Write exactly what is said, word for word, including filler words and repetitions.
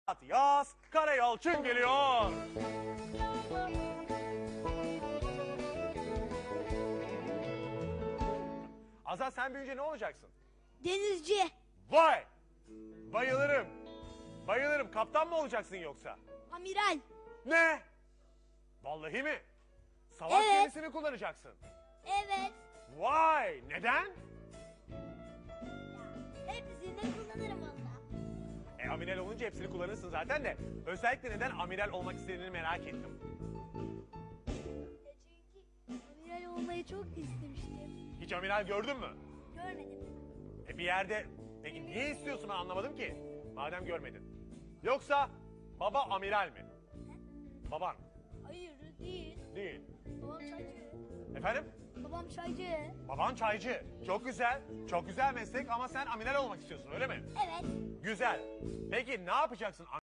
Yaz Karayalçın geliyor. Azat, sen büyüyünce ne olacaksın? Denizci. Vay! Bayılırım. Bayılırım. Kaptan mı olacaksın yoksa? Amiral. Ne? Vallahi mi? Savaş Evet. gemisini kullanacaksın. Evet. Vay! Neden? Hepsini de kullanırım valla. E amiral olunca hepsini kullanırsın zaten de. Özellikle neden amiral olmak istediğini merak ettim. E çünkü amiral olmayı çok istemiştim. Hiç amiral gördün mü? Görmedim. E bir yerde... Peki niye istiyorsun, ben anlamadım ki. Madem görmedin. Yoksa baba amiral mi? Baban? Hayır değil. Değil. Babam çaycı. Efendim? Babam çaycı. Baban çaycı. Çok güzel. Çok güzel meslek ama sen amiral olmak istiyorsun, öyle mi? Evet. Güzel. Peki ne yapacaksın?